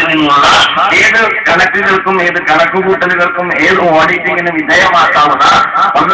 നിന്നുള്ള ഏത് കണക്കുകൾക്കും ഏത് കണക്കുകൂട്ടലുകൾക്കും ഏത് ഓഡിറ്റിങ്ങിനും വിധേയമാക്കാവുന്ന ഒന്ന്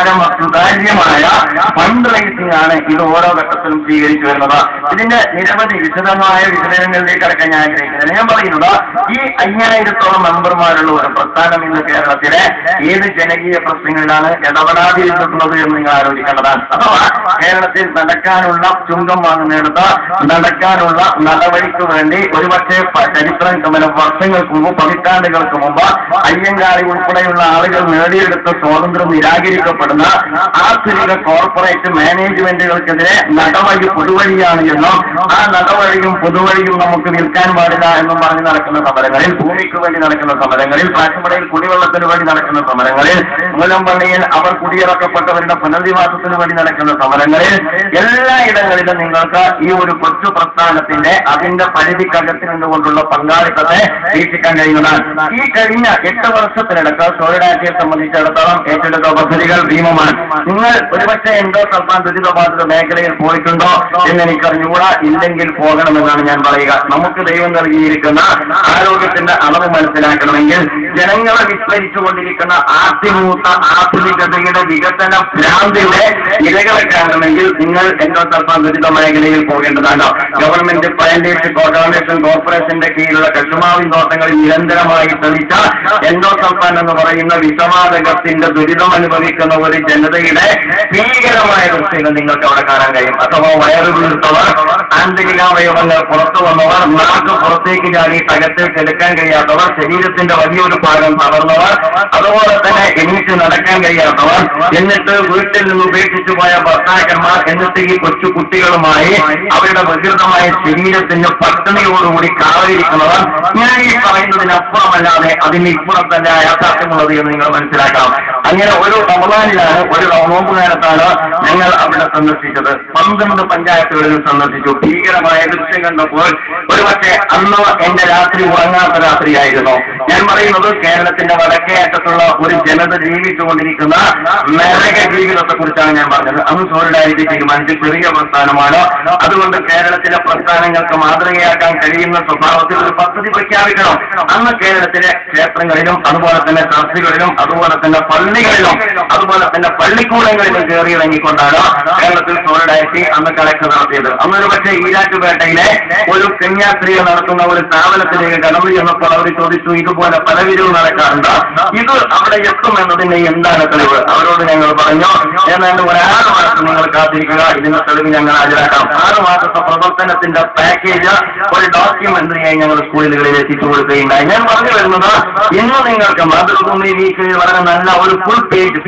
സുതാര്യമായ ഫണ്ട് റൈസിംഗ് ആണ് ഇത് ഓരോ ഘട്ടത്തിലും സ്വീകരിച്ചു വരുന്നത്. ഇതിന്റെ നിരവധി വിശദമായ വിവരണങ്ങളിലേക്ക് അടക്കാൻ ഞാൻ ആഗ്രഹിക്കുന്നത്. ഞാൻ പറയുന്നത് ഈ 5000-ഓളം മെമ്പർമാരുള്ള ഒരു പ്രസ്ഥാനം ഇന്ന് കേരളത്തിലെ ഏത് ജനകീയ പ്രശ്നങ്ങളിലാണ് ഇടപെടാതിരിക്കുന്നത് എന്ന് നിങ്ങൾ ആലോചിക്കേണ്ടതാണ്. അഥവാ കേരളത്തിൽ നടക്കാനുള്ള ചുങ്കം വാങ്ങുന്നിടത്ത് നടക്കാനുള്ള നടപടിക്ക് വേണ്ടി ഒരുപക്ഷെ ചരിത്രം വർഷങ്ങൾക്ക് മുമ്പ് പതിറ്റാണ്ടുകൾക്ക് മുമ്പ് അയ്യങ്കാളി ഉൾപ്പെടെയുള്ള ആളുകൾ നേടിയെടുത്ത സ്വാതന്ത്ര്യം നിരാകരിക്കപ്പെടുന്ന ആധുനിക കോർപ്പറേറ്റ് മാനേജ്മെന്റുകൾക്കെതിരെ നടവഴി പൊതുവഴിയാണ് എന്നും ആ നടവഴിയും പൊതുവഴിയും നമുക്ക് നിൽക്കാൻ പാടില്ല എന്നും പറഞ്ഞ് നടക്കുന്ന സമരങ്ങളിൽ, ഭൂമിക്ക് വേണ്ടി നടക്കുന്ന സമരങ്ങളിൽ, പാച്ചമ്പടയിൽ കുടിവെള്ളത്തിന് വേണ്ടി നടക്കുന്ന സമരങ്ങളിൽ, മുലമ്പള്ളിയിൽ അവർ കുടിയിറക്കപ്പെട്ടവരുടെ പുനരധിവാസത്തിന് വേണ്ടി നടക്കുന്ന സമരങ്ങളിൽ എല്ലായിടങ്ങളിലും നിങ്ങൾക്ക് ഈ ഒരു കൊച്ചു പ്രസ്ഥാനത്തിന്റെ അതിന്റെ പരിധിക്കകത്തിൽ നിന്നുകൊണ്ടുള്ള പങ്കാളിത്തത്തെ വീക്ഷിക്കാൻ കഴിയുന്നതാണ്. ഈ കഴിഞ്ഞ 8 വർഷത്തിനിടക്ക് സോളിഡാരിറ്റിയെ സംബന്ധിച്ചിടത്തോളം ഏറ്റെടുത്ത പദ്ധതികൾ ഭീമമാണ്. നിങ്ങൾ ഒരുപക്ഷെ എൻഡോസൾഫാൻ ദുരിതബാധിത മേഖലയിൽ പോയിട്ടുണ്ടോ എന്ന് എനിക്കറിഞ്ഞുകൂടാ. ഇല്ലെങ്കിൽ പോകണമെന്നാണ് ഞാൻ പറയുക. നമുക്ക് ദൈവം നൽകിയിരിക്കുന്ന ആരോഗ്യത്തിന്റെ അളവ് മനസ്സിലാക്കണമെങ്കിൽ, ജനങ്ങളെ വിസ്മരിച്ചുകൊണ്ടിരിക്കുന്ന ആദ്യമൂത്ത ആധുനികതയുടെ വികസന ഭ്രാന്തിയുടെ ഇരകളെ കാണണമെങ്കിൽ നിങ്ങൾ എൻഡോസൾഫാൻ ദുരിത മേഖലയിൽ പോകേണ്ടതാണ്. ഗവൺമെന്റ് പ്ലാന്റേഷൻ കോർഡിനേഷൻ കോർപ്പറേഷന്റെ കീഴിലുള്ള കശുമാവിൻ തോട്ടങ്ങളിൽ നിരന്തരമായി തെളിച്ച എൻഡോസൾഫാൻ എന്ന് പറയുന്ന വിഷവാതകത്തിന്റെ ദുരിതം അനുഭവിക്കുന്ന ഒരു ജനതയുടെ ഭീകരമായ ദൃശ്യങ്ങൾ നിങ്ങൾക്ക് അവിടെ കാണാൻ കഴിയും. അഥവാ വയറ് വീഴ്ത്തവർ, ആന്തരികാവയവങ്ങൾ പുറത്തു വന്നവർ, നാക്ക് പുറത്തേക്ക് ചാടി അകത്തേക്ക് എടുക്കാൻ കഴിയാത്തവർ, ശരീരത്തിന്റെ വലിയൊരു ഭാഗം തളർന്നവർ, അതുപോലെ തന്നെ എണീറ്റ് നടക്കാൻ കഴിയാത്തവർ, എന്നിട്ട് വീട്ടിൽ നിന്ന് ഉപേക്ഷിച്ചു പോയ ഭർത്താക്കന്മാർ, എന്നിട്ട് ഈ കൊച്ചു കുട്ടികളുമായി അവരുടെ വികൃതമായ ശരീരത്തിന് പട്ടിണിയോടുകൂടി കാവലിരിക്കുന്നവർ. ഞാൻ ഈ പറയുന്നതിനപ്പുറമല്ലാതെ അതിന് ഇപ്പുറത്തല്ല യാഥാർത്ഥ്യമുള്ളത് എന്ന് നിങ്ങൾ മനസ്സിലാക്കണം. അങ്ങനെ ഒരു റമദാനിലാണ്, ഒരു നോമ്പുകാലത്താണ് ഞങ്ങൾ അവിടെ സന്ദർശിച്ചത്. 12 പഞ്ചായത്തുകളിൽ സന്ദർശിച്ചു. ഭീകരമായ ദൃശ്യം കണ്ടപ്പോൾ ഒരുപക്ഷെ അന്ന് എന്റെ രാത്രി ഉറങ്ങാത്ത രാത്രിയായിരുന്നു. ഞാൻ പറയുന്നത് കേരളത്തിന്റെ വടക്കേ അറ്റത്തുള്ള ഒരു ജനത ജീവിച്ചുകൊണ്ടിരിക്കുന്ന നരക ജീവിതത്തെ കുറിച്ചാണ് ഞാൻ പറഞ്ഞത്. അന്ന് സോളിഡാരിറ്റി തീരുമാനിച്ച ചെറിയ പ്രസ്ഥാനമാണ്. അതുകൊണ്ട് കേരളത്തിലെ പ്രസ്ഥാനങ്ങൾക്ക് മാതൃകയാക്കാൻ കഴിയുന്ന സ്വഭാവത്തിൽ ഒരു പദ്ധതി പ്രഖ്യാപിക്കണം. അന്ന് കേരളത്തിലെ ക്ഷേത്രങ്ങളിലും അതുപോലെ തന്നെ ചർച്ചുകളിലും അതുപോലെ തന്നെ പള്ളികളിലും അതുപോലെ തന്നെ പള്ളിക്കൂടങ്ങളിലും കയറി ഇറങ്ങിക്കൊണ്ടാണ് കേരളത്തിൽ സോളിഡാരിറ്റി അന്ന് കളക്ട് നടത്തിയത്. അന്നൊരു പക്ഷേ ഈരാറ്റുപേട്ടയിലെ ഒരു കന്യാസ്ത്രീകൾ നടത്തുന്ന ഒരു സ്ഥാപനത്തിലേക്ക് കടന്നു ചെന്നപ്പോൾ അവർ ചോദിച്ചു, ഇതുപോലെ പലവിധവും നടക്കാറുണ്ട്, ഇത് അവിടെ എത്തുമെന്നതിന് എന്താണ് തെളിവ്? അവരോട് ഞങ്ങൾ പറഞ്ഞു, ഏതാണ്ട് 1 മാസം നിങ്ങൾ കാത്തിരിക്കുക, ഇതിന്റെ തെളിവ് ഞങ്ങൾ ഹാജരാക്കാം. 6 മാസത്തെ പ്രവർത്തനത്തിന്റെ പാക്കേജ് ഒരു ഡോക്യുമെന്ററിയായി ഞങ്ങൾ സ്കൂളുകളിൽ എത്തിച്ചു കൊടുക്കുകയുണ്ടായി. ഞാൻ പറഞ്ഞു വരുന്നത്, ഇന്ന് നിങ്ങൾക്ക് മാതൃഭൂമി വീക്കിൽ വളരെ നല്ല ഒരു ഫുൾ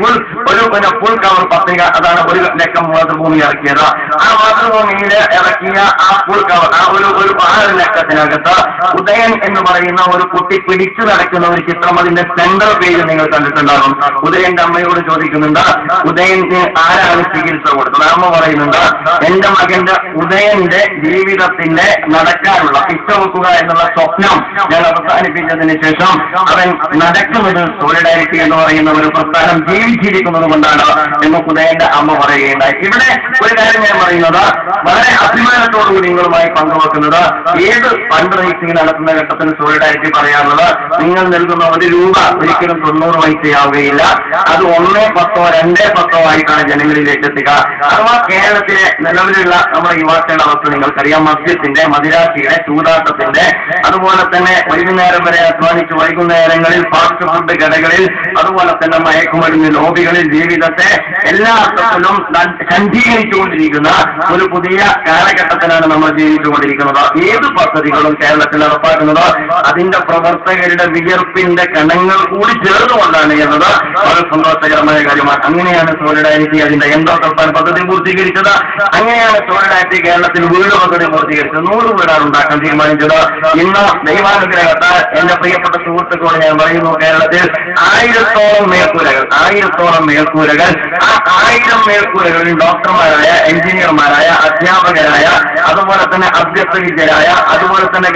കവർ പത്രിക, അതാണ് 1 ലക്ഷം മാതൃഭൂമി ഇറക്കിയത്. ആ മാതൃഭൂമിയിൽ ഇറക്കിയ ആ ഫുൾ കവർ, ആ ഒരു 6 ലക്ഷത്തിനകത്ത് ഉദയൻ എന്ന് പറയുന്ന ഒരു കുട്ടി പിടിച്ചു നടക്കുന്ന ഒരു ചിത്രം, അതിന്റെ സെൻട്രൽ പേജ് നിങ്ങൾ കണ്ടിട്ടുണ്ടാകും. ഉദയന്റെ അമ്മയോട് ചോദിക്കുന്നുണ്ട്, ഉദയന് ആരാണ് ചികിത്സ കൊടുത്തത്? അമ്മ പറയുന്നുണ്ട്, എന്റെ മകന്റെ ഉദയന്റെ ജീവിതത്തിന്റെ നടക്കാനുള്ള പിച്ചവെക്കുക എന്നുള്ള സ്വപ്നം ഞാൻ അവസാനിപ്പിച്ചതിന് ശേഷം അവൻ നടക്കുന്നത് സോളിഡാരിറ്റി എന്ന് പറയുന്ന ഒരു പ്രസ്ഥാനം ജീവിച്ചിരിക്കുന്നത് കൊണ്ടാണ് എന്ന് ഉദയന്റെ അമ്മ പറയുകയുണ്ടായി. ഇവിടെ ഒരു കാര്യം ഞാൻ പറയുന്നത്, വളരെ അഭിമാനത്തോടുകൂടി നിങ്ങളുമായി പങ്കുവെക്കുന്നത്, ഏത് ഫണ്ട് റൈസിംഗ് നടത്തുന്ന ഘട്ടത്തിൽ സോളിഡാരിറ്റി പറയാനുള്ളത്, നിങ്ങൾ നൽകുന്ന 1 രൂപ ഒരിക്കലും 90 പൈസയാവുകയില്ല. അത് 1, 10, 2, 10 ആയിട്ടാണ് ജനങ്ങളിലേക്ക് എത്തുക. അഥവാ കേരളത്തിലെ നിലവിലുള്ള നമ്മുടെ യുവാക്കളുടെ അവസ്ഥ നിങ്ങൾക്കറിയാം. മദ്യത്തിന്റെ, മദിരാശിയുടെ, ചൂതാട്ടത്തിന്റെ, അതുപോലെ തന്നെ വൈകുന്നേരം വരെ അധ്വാനിച്ച് വൈകുന്നേരങ്ങളിൽ ഫാസ്റ്റ് ഫുഡ് കടകളിൽ, അതുപോലെ തന്നെ മയക്കുമരുന്ന് ലോബികളിൽ ജീവിതത്തെ എല്ലാ അർത്ഥത്തിലും സഞ്ചീകരിച്ചുകൊണ്ടിരിക്കുന്ന ഒരു പുതിയ കാലഘട്ടത്തിലാണ് നമ്മൾ ജീവിച്ചുകൊണ്ടിരിക്കുന്നത്. ഏത് പദ്ധതികളും കേരളത്തിൽ നടപ്പാക്കുന്നത് അതിന്റെ പ്രവർത്തകരുടെ വിയർപ്പിന്റെ കണങ്ങൾ കൂടി ചേർന്നുകൊണ്ടാണ് എന്നത് വളരെ സന്തോഷകരമായ കാര്യമാണ്. അങ്ങനെയാണ് സോളിഡാരിറ്റി അതിന്റെ എൻഡോസൾഫാൻ പദ്ധതി പൂർത്തീകരിച്ചത്. അങ്ങനെയാണ് സോളിഡാരിറ്റി കേരളത്തിൽ വീട് പദ്ധതി പൂർത്തീകരിച്ചത്. 100 വീടാണ് ഉണ്ടാക്കാൻ തീരുമാനിച്ചത്. ഇന്ന് ദൈവാനുഗ്രഹത്താൽ എന്റെ പ്രിയപ്പെട്ട സുഹൃത്തുക്കളോട് ഞാൻ പറയുന്നു, കേരളത്തിൽ 1000-ഓളം മേൽക്കൂരകൾ, ആ 1000 മേൽക്കൂരകളിൽ ഡോക്ടർമാരായ, എഞ്ചിനീയർമാരായ, അധ്യാപകരായ, അതുപോലെ തന്നെ അഭ്യസ്തവിദ്യരായ, അതുപോലെ തന്നെ ഗവേഷണ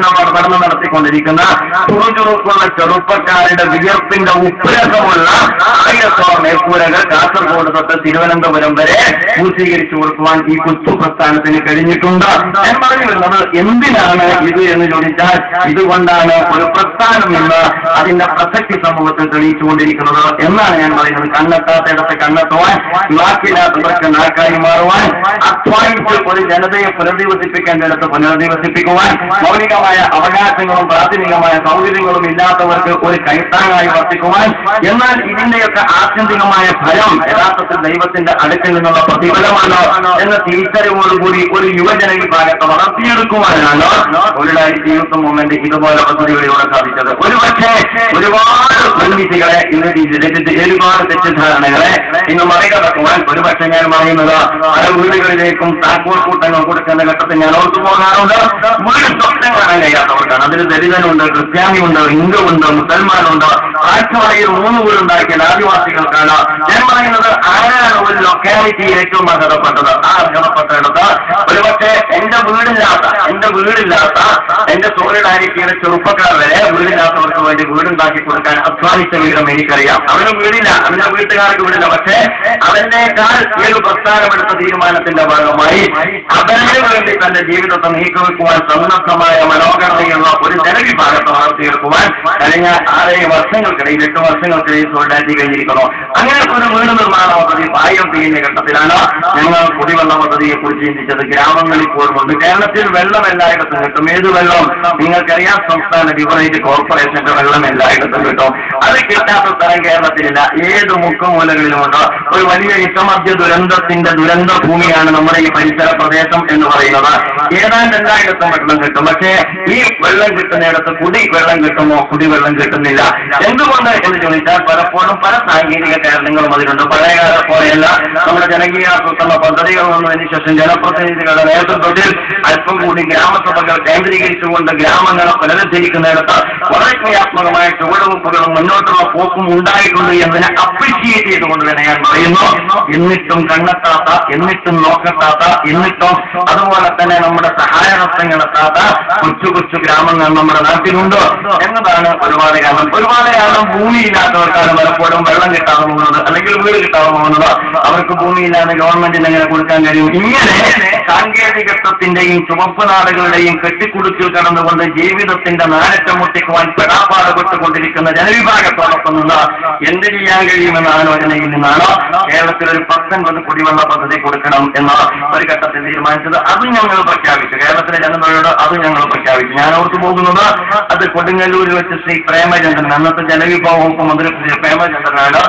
പഠനം നടത്തിക്കൊണ്ടിരിക്കുന്ന ചുറുചുറുക്കുള്ള ചെറുപ്പക്കാരുടെ വിയർപ്പിന്റെ ഉപ്പുരസമുള്ള 1000 മേൽക്കൂരകൾ കാസർഗോഡ് തൊട്ട് തിരുവനന്തപുരം വരെ പൂർത്തീകരിച്ചു കൊടുക്കുവാൻ ഈ കൊച്ചു പ്രസ്ഥാനത്തിന് കഴിഞ്ഞിട്ടുണ്ട്. ഞാൻ പറഞ്ഞു വരുന്നത് എന്തിനാണ് ഇത് എന്ന് ചോദിച്ചാൽ ഇതുകൊണ്ടാണ് ഒരു പ്രസ്ഥാനം എന്ന് അതിന്റെ പ്രസക്തി സമൂഹത്തിൽ തെളിയിച്ചുകൊണ്ടിരിക്കുന്നത് എന്നാണ് ഞാൻ പറയുന്നത്. കണ്ണെത്താത്തയിടത്ത് കണ്ണെത്തുവാൻ, നാക്കില്ലാത്തവർക്ക് നാക്കായി മാറുവാൻ, അധ്വാനിച്ച് ഒരു ജനതയെ പുനരധിവസിപ്പിക്കേണ്ടിടത്ത് പുനരധിവസിപ്പിക്കുവാൻ, മൗലികമായ അവകാശങ്ങളും പ്രാഥമികമായ സൗകര്യങ്ങളും ഇല്ലാത്തവർക്ക് ഒരു കൈത്താങ്ങായി വർത്തിക്കുവാൻ, എന്നാൽ ഇതിന്റെയൊക്കെ ആത്യന്തികമായ ഫലം യഥാർത്ഥത്തിൽ ദൈവത്തിന്റെ അടുക്കിൽ നിന്നുള്ള പ്രതിഫലമാണ് എന്ന തിരിച്ചറിവോടുകൂടി ഒരു യുവജന വിഭാഗത്തെ വളർത്തിയെടുക്കുവാനാണ് തൊഴിലാളി യൂത്ത് മൂവ്മെന്റ് ഇതുപോലെ പദ്ധതികളിലൂടെ സാധിച്ചത്. ഒരുപക്ഷെ ഒരുപാട് നിർമ്മിതികളെ ഒരുപാട് തെറ്റിദ്ധാരണകളെ ഇന്ന് മറികടക്കുവാൻ ഒരുപക്ഷെ ഞാൻ പറയുന്നത് പല വീടുകളിലേക്കും താക്കോൽ കൂട്ടങ്ങൾ കൊടുക്കുന്ന ഘട്ടത്തിൽ ഞാൻ ഓർത്തു പോകാറുണ്ട്. വീട് സ്വപ്നം കാണാൻ കഴിയാത്തവർക്കാണ്. അതിൽ ദലിതനുണ്ട്, ക്രിസ്ത്യാനിയുണ്ട്, ഹിന്ദുവുണ്ട്, മുസൽമാനുണ്ട്. ആഴ്ചവളയിൽ 3 വീടുണ്ടാക്കിയ ആദിവാസികൾക്കാണ്. ഞാൻ പറയുന്നത് ആരാണ് ഒരു ലൊക്കാലിറ്റിയിൽ ഏറ്റവും അർഹതപ്പെട്ടത്? ആ അർഹതപ്പെട്ടെടുത്ത് ഒരുപക്ഷെ എന്റെ വീടില്ലാത്ത എന്റെ സോളിഡാരിറ്റിയുടെ ചെറുപ്പക്കാർ വരെ വീടില്ലാത്തവർക്ക് വേണ്ടി വീടുണ്ടാക്കി കൊടുക്കാൻ അധ്വാനിച്ച വിവരം എനിക്കറിയാം. അവന് വീടില്ല, അവന്റെ വീട്ടുകാർക്ക് വീടില്ല. പക്ഷേ അവനേക്കാൾ ഏത് പ്രസ്ഥാനമെടുത്ത തീരുമാനത്തിന്റെ ഭാഗമായി അവന് വേണ്ടി തന്റെ ജീവിതത്തെ നീക്കിവെക്കുവാൻ സന്നദ്ധമായ മനോഗണതയുള്ള ഒരു ജനവിഭാഗത്തെ വളർത്തിയെടുക്കുവാൻ കഴിഞ്ഞ 6 വർഷങ്ങൾക്കിടയിൽ 8 വർഷങ്ങൾക്കിടയിൽ സോളിഡാരിറ്റി കഴിഞ്ഞിരിക്കുന്നു. അങ്ങനെ ഒരു വീട് നിർമ്മാണ പദ്ധതി പായം ചെയ്യുന്ന ഘട്ടത്തിലാണ് ഞങ്ങൾ കുടിവെള്ള പദ്ധതിയെ കുറിച്ച് ചിന്തിച്ചത്. ഗ്രാമങ്ങളിൽ പോലുമുണ്ട്. കേരളത്തിൽ വെള്ളം എല്ലായിടത്തും കിട്ടും. ഏത് വെള്ളം നിങ്ങൾക്കറിയാം? സംസ്ഥാന ബിവറേജ് കോർപ്പറേഷന്റെ വെള്ളം എല്ലായിടത്തും കിട്ടും. അത് കിട്ടാത്ത സ്ഥലം കേരളത്തിലില്ല. ഏത് മുക്കുമൂലകളിലുമുണ്ട്. ഒരു വലിയ ഇഷ്ടമധ്യ ദുരന്ത ഭൂമിയാണ് നമ്മുടെ ഈ പരിസര പ്രദേശം എന്ന് പറയുന്നത്. ഏതാണ്ട് എല്ലായിടത്തും വെള്ളം കിട്ടും. പക്ഷേ ഈ വെള്ളം കിട്ടുന്നിടത്ത് കുടിവെള്ളം കിട്ടുമോ? കുടിവെള്ളം കിട്ടുന്നില്ല. എന്തുകൊണ്ട് എന്ന് ചോദിച്ചാൽ പലപ്പോഴും പല സാങ്കേതിക കാരണങ്ങളും അതിലുണ്ട്. പഴയകാല പോലെയല്ല. നമ്മുടെ ജനകീയാസൂത്രണ പദ്ധതികൾ വന്നതിന് ശേഷം ജനപ്രതിനിധികളുടെ നേതൃത്വത്തിൽ അല്പം കൂടി ഗ്രാമസഭകൾ കേന്ദ്രീകരിച്ചുകൊണ്ട് ഗ്രാമങ്ങളെ പുനരുദ്ധരിക്കുന്നിടത്ത് വളരെ ക്രിയാത്മകമായ ചുവടുവെപ്പുകളും മുന്നോട്ടുള്ള പോക്കും ഉണ്ടായിട്ടുണ്ട് എന്നതിനെ അപ്രീഷിയേറ്റ് ചെയ്തുകൊണ്ട് തന്നെ ഞാൻ പറയുന്നു. എന്നിട്ടും കണ്ണെത്താത്ത, എന്നിട്ടും നോക്കെത്താത്ത, എന്നിട്ടും അതുപോലെ തന്നെ നമ്മുടെ സഹായഹസ്തങ്ങളെത്താത്ത കൊച്ചു ഗ്രാമങ്ങൾ നമ്മുടെ നാട്ടിലുണ്ട് എന്നതാണ് ഒരുപാട് കാരണം. ഭൂമിയില്ലാത്തവർക്കാണ് പലപ്പോഴും വെള്ളം കിട്ടാതെ പോകുന്നത്, അല്ലെങ്കിൽ വീട് കിട്ടാതെ പോകുന്നത്. അവർക്ക് ഭൂമിയില്ലാതെ ഗവൺമെന്റിന് എങ്ങനെ കൊടുക്കാൻ കഴിയും? ഇങ്ങനെ സാങ്കേതികത്വത്തിന്റെയും ചുവപ്പ് നാടുകളുടെയും കെട്ടിക്കുടുക്കിൽ കടന്നുകൊണ്ട് ജീവിതത്തിന്റെ നാരറ്റം മുട്ടിക്കുവാൻ പെടാപ്പാടുപെട്ടുകൊണ്ടിരിക്കുന്ന ജനവിഭാഗത്തോടൊപ്പം നിന്ന് എന്ത് ചെയ്യാൻ കഴിയുമെന്ന ആലോചനയിൽ നിന്നാണ് കേരളത്തിൽ ഒരു 19 കുടിവെള്ള പദ്ധതി കൊടുക്കണം എന്ന ഒരു ഘട്ടത്തിൽ തീരുമാനിച്ചത്. അത് ഞങ്ങൾ പ്രഖ്യാപിച്ചു. കേരളത്തിലെ ജനതയോട് അത് ഞങ്ങൾ പ്രഖ്യാപിച്ചു. ഞാൻ ഓർത്തു പോകുന്നത് അത് കൊടുങ്ങല്ലൂരിൽ വെച്ച് ശ്രീ പ്രേമചന്ദ്രൻ, അന്നത്തെ ജനവിഭവ വകുപ്പ് മന്ത്രി ശ്രീ പ്രേമചന്ദ്രനാണ്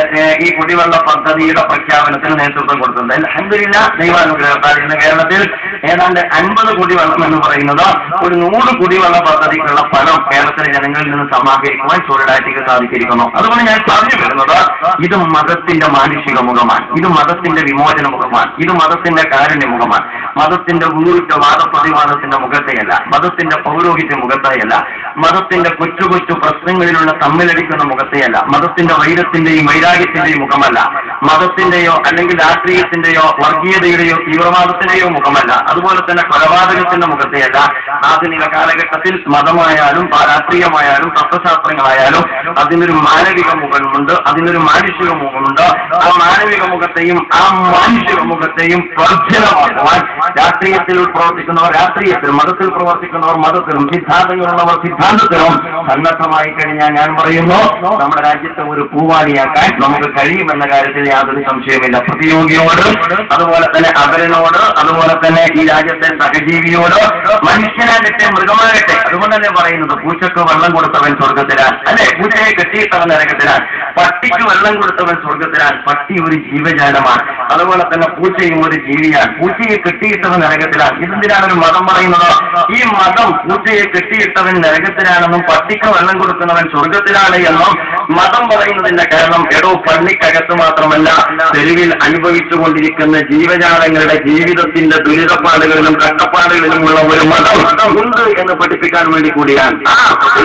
ഈ കുടിവെള്ള പദ്ധതിയുടെ പ്രഖ്യാപനത്തിന് നേതൃത്വം കൊടുത്തത്. അൽഹംദുലില്ലാ, ദൈവാനുഗ്രഹത്താൽ ഇന്ന് കേരളത്തിൽ ഏതാണ്ട് 50 കുടിവെള്ളം എന്ന് പറയുന്നത് ഒരു 100 കുടിവെള്ള പദ്ധതിക്കുള്ള ഫലം കേരളത്തിലെ ജനങ്ങളിൽ നിന്ന് സമാഹരിക്കുവാൻ സോളിഡാരിറ്റിക്ക് സാധിച്ചിരിക്കുന്നു. അതുകൊണ്ട് ഞാൻ പറഞ്ഞു വരുന്നത് ഇത് മതത്തിന്റെ മാനുഷിക മുഖമാണ്, ഇത് മതത്തിന്റെ വിമോചന മുഖമാണ്, ഇത് മതത്തിന്റെ കാരുണ്യ മുഖമാണ്. മതത്തിന്റെ ഊരുറ്റ വാദപ്രതിവാദത്തിന്റെ മുഖത്തെയല്ല, മതത്തിന്റെ പൗരോഹിത്യ മുഖത്തെയല്ല, മതത്തിന്റെ കൊച്ചു പ്രശ്നങ്ങളിലുള്ള തമ്മിലടിക്കുന്ന മുഖത്തെയല്ല, മതത്തിന്റെ വൈരത്തിന്റെയും വൈരാഗ്യത്തിന്റെയും മുഖമല്ല, മതത്തിന്റെയോ അല്ലെങ്കിൽ രാഷ്ട്രീയത്തിന്റെയോ വർഗീയതയുടെയോ തീവ്രവാദത്തിന്റെയോ മുഖമല്ല, അതുപോലെ തന്നെ കൊലപാതകത്തിന്റെ മുഖത്തെയല്ല. ആധുനിക കാലഘട്ടത്തിൽ മതമായാലും രാഷ്ട്രീയമായാലും തത്വശാസ്ത്രങ്ങളായാലും അതിനൊരു മാനവിക മുഖമുണ്ട്, അതിനൊരു മാനുഷിക മുഖമുണ്ട്. ആ മാനവിക മുഖത്തെയും ആ മാനുഷിക മുഖത്തെയും പ്രവർത്തനമാക്കുവാൻ രാഷ്ട്രീയത്തിൽ പ്രവർത്തിക്കുന്നവർ രാഷ്ട്രീയത്തിലും, മതത്തിൽ പ്രവർത്തിക്കുന്നവർ മതത്തിലും, സിദ്ധാന്തങ്ങളുള്ളവർ സിദ്ധാന്തത്തിലും സന്നദ്ധമായി കഴിഞ്ഞാൽ ഞാൻ പറയുന്നു നമ്മുടെ രാജ്യത്തെ ഒരു പൂവാലിയാക്കാൻ നമുക്ക് കഴിയുമെന്ന കാര്യത്തിൽ യാതൊരു സംശയമില്ല. പ്രതിയോഗിയോട്, അതുപോലെ തന്നെ അവരനോട്, അതുപോലെ തന്നെ ഈ രാജ്യത്തെ സഹജീവിയോട്, മനുഷ്യനാകട്ടെ മൃഗമാകട്ടെ. അതുകൊണ്ട് തന്നെ പറയുന്നത് പൂച്ചക്ക് വെള്ളം കൊടുത്തവൻ സ്വർഗത്തിലാൻ, അല്ലെ? പൂച്ചയെ കെട്ടിയിട്ടവൻ നരകത്തിലാൻ, പട്ടിക്ക് വെള്ളം കൊടുത്തവൻ സ്വർഗത്തിലാൻ. പട്ടി ഒരു ജീവജാലമാണ്, അതുപോലെ തന്നെ പൂച്ചയും ഒരു ജീവിയാണ്. പൂച്ചയെ കെട്ടിയിട്ടവൻ നരകത്തിലാൻ. ഇതെന്തിനാണ് ഒരു മതം പറയുന്നത്? ഈ മതം പൂച്ചയെ കെട്ടിയിട്ടവൻ നരകത്തിലാണെന്നും പട്ടിക്ക് വെള്ളം കൊടുക്കുന്നവൻ സ്വർഗത്തിലാണ് എന്നും മതം പറയുന്നതിന്റെ കാരണം പള്ളിക്കകത്ത് മാത്രമല്ല തെരുവിൽ അനുഭവിച്ചുകൊണ്ടിരിക്കുന്ന ജീവജാലങ്ങളുടെ ജീവിതത്തിന്റെ ദുരിതപ്പാടുകളിലും കഷ്ടപ്പാടുകളിലുമുള്ള ഒരു മതം ഉണ്ട് എന്ന് പഠിപ്പിക്കാൻ വേണ്ടി കൂടിയാണ്.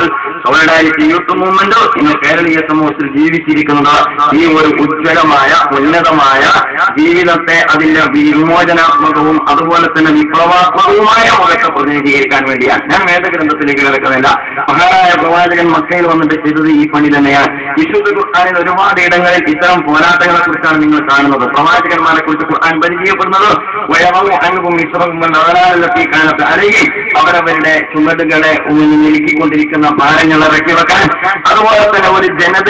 സോളിഡാരിറ്റി യൂത്ത് മൂവ്മെന്റ് ഇന്ന് കേരളീയ സമൂഹത്തിൽ ജീവിച്ചിരിക്കുന്നത് ഈ ഒരു ഉജ്ജ്വലമായ ഉന്നതമായ ജീവിതത്തെ അതിന്റെ വിമോചനാത്മകവും അതുപോലെ തന്നെ വിപ്ലവാത്മകവുമായ മുഖത്തെ പ്രതിനിധീകരിക്കാൻ വേണ്ടിയാണ്. ഞാൻ വേദഗ്രന്ഥത്തിലേക്ക് കിടക്കുന്നില്ല. മഹാനായ പ്രവാചകൻ മക്കയിൽ വന്നിട്ട് ചെയ്തത് ഈ പണി തന്നെയാണ്. വിശുദ്ധ ഖുർആനിൽ ഒരുപാട് ഇടങ്ങളിൽ ഇത്തരം പോരാട്ടങ്ങളെ കുറിച്ചാണ് നിങ്ങൾ കാണുന്നത്. പ്രവാചകന്മാരെ കുറിച്ച് ഖുർആൻ പരിചയപ്പെടുന്നത് അല്ലെങ്കിൽ അവരവരുടെ ചുമടുകളെ നീക്കിക്കൊണ്ടിരിക്കുന്ന ഭാരങ്ങൾ ഇറക്കി വെക്കാൻ, അതുപോലെ തന്നെ ഒരു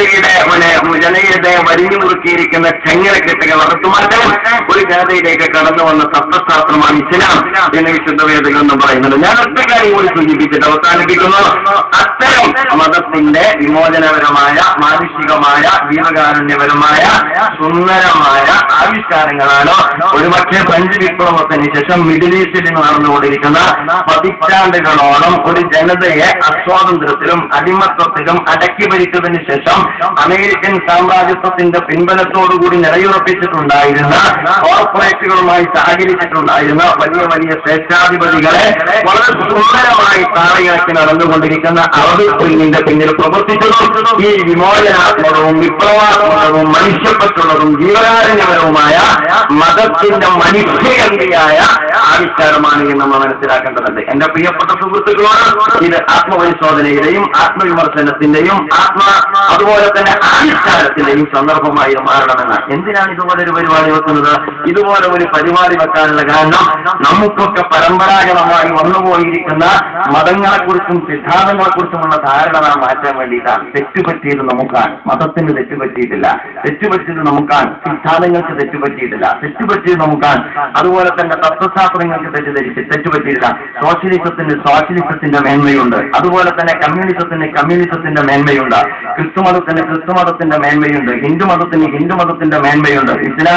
ജനതയെ വരിഞ്ഞു മുറുക്കിയിരിക്കുന്ന ചെങ്ങലക്കെട്ടുകൾ അറുത്തുമാറ്റാൻ ഒരു ജനതയിലേക്ക് കടന്നു വന്ന തത്വശാസ്ത്രമാണ് ഇസ്ലാം എന്ന് വിശുദ്ധ വേദഗ്രന്ഥം പറയുന്നത്. ഞാൻ ഒറ്റ കാര്യം കൂടി സൂചിപ്പിച്ചിട്ട് അവസാനിപ്പിക്കുന്നു. അത്തരം മതത്തിന്റെ വിമോചനപരമായ മാനുഷികമായ ജീവകാരുണ്യപരമായ സുന്ദരമായ ആവിഷ്കാരങ്ങളാണ് ഒരുപക്ഷെ ഫ്രഞ്ച് വിപ്ലവത്തിന് ശേഷം മിഡിൽ ഈസ്റ്റിൽ നടന്നുകൊണ്ടിരിക്കുന്ന പതിറ്റാണ്ടുകളോളം ഒരു ജനതയെ അസ്വാതന്ത്ര്യത്തിലും അടിമത്വത്തിലും അടക്കി ഭരിച്ചതിന് ശേഷം അമേരിക്കൻ സാമ്രാജ്യത്വത്തിന്റെ പിൻബലത്തോടുകൂടി നിലയുറപ്പിച്ചിട്ടുണ്ടായിരുന്ന കോർപ്പറേറ്റുകളുമായി സഹകരിച്ചിട്ടുണ്ടായിരുന്ന വലിയ വലിയ സ്വേച്ഛാധിപതികളെ വളരെ സുന്ദരമായി താഴെയാക്കി നടന്നുകൊണ്ടിരിക്കുന്ന അറബി സ്പ്രിങ്ങിന്റെ പിന്നിൽ പ്രവർത്തിച്ചതും ഈ വിമോചനാത്മകവും വിപ്ലവാത്മകവും മനുഷ്യപ്പറ്റുള്ളതും ജീവകാരുണ്യപരവുമായ മതത്തിന്റെ മനുഷ്യകന്തിയായ ആവിഷ്കാരമാണ് എന്ന് നമ്മൾ മനസ്സിലാക്കേണ്ടതുണ്ട്. എന്റെ പ്രിയപ്പെട്ട സുഹൃത്തുക്കളോട് ഇത് ആത്മപരിശോധനയുടെയും ആത്മവിമർശനത്തിന്റെയും അതുപോലെ തന്നെ ആവിഷ്കാരത്തിന്റെയും സന്ദർഭമായി മാറണമെന്ന്. എന്തിനാണ് ഇതുപോലെ ഒരു പരിപാടി വെക്കുന്നത്? ഇതുപോലെ ഒരു പരിപാടി വെക്കാനുള്ള കാരണം നമുക്കൊക്കെ പരമ്പരാഗതമായി വന്നുപോയിരിക്കുന്ന മതങ്ങളെക്കുറിച്ചും സിദ്ധാന്തങ്ങളെക്കുറിച്ചുമുള്ള ധാരണ നാം മാറ്റാൻ വേണ്ടിയിട്ടാണ്. തെറ്റുപറ്റിയത് നമുക്കാണ്, മതത്തിന് തെറ്റുപറ്റിയിട്ടില്ല. തെറ്റുപറ്റിയത് നമുക്കാണ്, സിദ്ധാന്തങ്ങൾക്ക് തെറ്റുപറ്റിയിട്ടില്ല. തെറ്റുപറ്റിയത് നമുക്കാണ്. അതുപോലെ തന്നെ തത്വശാസ്ത്രങ്ങൾക്ക് തെറ്റുപറ്റിയിട്ടില്ല. സോഷ്യലിസത്തിന്റെ മേന്മയുണ്ട്, അതുപോലെ തന്നെ കമ്മ്യൂണിസത്തിന്റെ മേന്മയുണ്ട്, ക്രിസ്തുമതത്തിന്റെ മേന്മയുണ്ട്, ഹിന്ദുമതത്തിന്റെ മേന്മയുണ്ട്,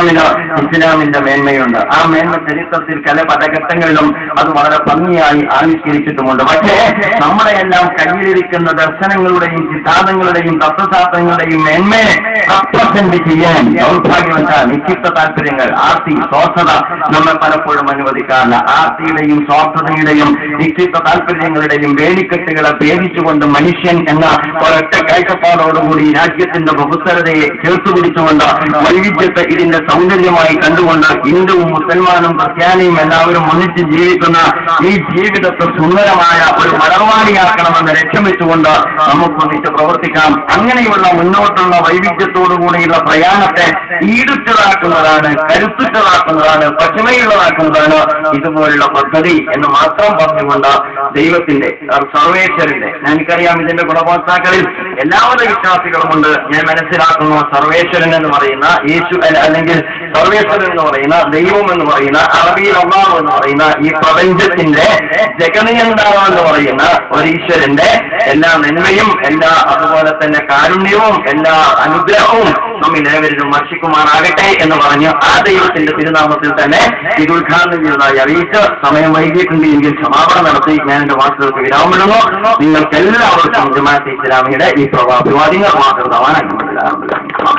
ഇസ്ലാമിന്റെ മേന്മയുണ്ട്. ആ മേന്മ ചരിത്രത്തിൽ പല പലഘട്ടങ്ങളിലും അത് വളരെ ഭംഗിയായി ആവിഷ്കരിച്ചിട്ടുമുണ്ട്. പക്ഷേ നമ്മുടെ എല്ലാം കയ്യിലിരിക്കുന്ന ദർശനങ്ങളുടെയും സിദ്ധാന്തങ്ങളുടെയും തത്വശാസ്ത്രങ്ങളുടെയും മേന്മയെ റെപ്രസെന്റ് ചെയ്യാൻ ദൗർഭാഗ്യവശാൽ നിശ്ചിത താല്പര്യങ്ങൾ, ആർത്തി, സ്വാർത്ഥത നമ്മെ പലപ്പോഴും അനുവദിക്കാറില്ല. ആർത്തിയുടെയും സ്വാർത്ഥതയുടെയും നിശ്ചിത താല്പര്യങ്ങളുടെയും വേലിക്കെട്ടുകളെ ഭേദിച്ചുകൊണ്ട് മനുഷ്യൻ എന്ന ഒരൊറ്റ കാഴ്ചപ്പാടോടുകൂടി രാജ്യത്തിന്റെ ബഹുസ്വരതയെ ചേർത്തുപിടിച്ചുകൊണ്ട് വൈവിധ്യത്തെ ഇതിന്റെ സൗന്ദര്യമായി കണ്ടുകൊണ്ട് ഹിന്ദുവും മുസൽമാനും ക്രിസ്ത്യാനിയും എല്ലാവരും ഒന്നിച്ച് ജീവിക്കുന്ന ഈ ജീവിതത്തെ സുന്ദരമായ ഒരു മലർവാടിയാക്കണമെന്ന് ലക്ഷ്യം വെച്ചുകൊണ്ട് നമുക്കൊന്നിച്ച് പ്രവർത്തിക്കാം. അങ്ങനെയുള്ള മുന്നോട്ടുള്ള വൈവിധ്യത്തോടുകൂടിയുള്ള പ്രയാണത്തെ ഈടുറ്റതാക്കുന്നതാണ്, കരുത്തുറ്റതാക്കുന്നതാണ്, പശ്ചിമയുള്ളതാക്കുന്നതാണ് ഇതുപോലുള്ള പദ്ധതി എന്ന് മാത്രം പറഞ്ഞുകൊണ്ട് ദൈവത്തിന്റെ സർവേശ്വരന്റെ, എനിക്കറിയാം ഇതിന്റെ ഗുണഭോക്താക്കളിൽ എല്ലാവിധ വിശ്വാസികളുമുണ്ട്. ഞാൻ മനസ്സിലാക്കുന്നു സർവേശ്വരൻ എന്ന് പറയുന്ന യേശു അല്ലെങ്കിൽ സർവേശ്വരൻ എന്ന് പറയുന്ന ദൈവം എന്ന് പറയുന്ന അറബിയിൽ അല്ലാഹു എന്ന് പറയുന്ന ഈ പ്രപഞ്ചത്തിന്റെ ജഗനിയന്താവ് എന്ന് പറയുന്ന ഒരു ഈശ്വരന്റെ എല്ലാ നന്മയും എല്ലാ അതുപോലെ തന്നെ കാരുണ്യവും എല്ലാ അനുഗ്രഹവും നമ്മിൽ ഏവരിലും വർഷിക്കുമാറാകട്ടെ എന്ന് പറഞ്ഞ് ആ ദൈവത്തിന്റെ തിരുനാമത്തിൽ തന്നെ ഇത് ഉദ്ഘാടനം ചെയ്തതായി അറിയിച്ച് സമയം വൈകിട്ടുണ്ട് എങ്കിൽ സമാപനം നടത്തി ഞാൻ എന്റെ വാക്കുകൾക്ക് വിരാമമിടുന്നു. നിങ്ങൾക്ക് എല്ലാവർക്കും ജമാഅത്തെ ഇസ്ലാമിയുടെ ഈ പ്രഭാതവാദികൾ മാത്രം